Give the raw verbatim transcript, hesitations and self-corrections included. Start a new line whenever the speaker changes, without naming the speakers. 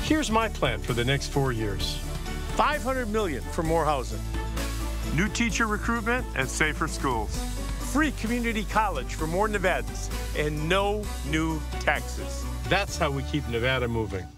Here's my plan for the next four years. five hundred million dollars for more housing.
New teacher recruitment and safer schools.
Free community college for more Nevadans. And no new taxes. That's how we keep Nevada moving.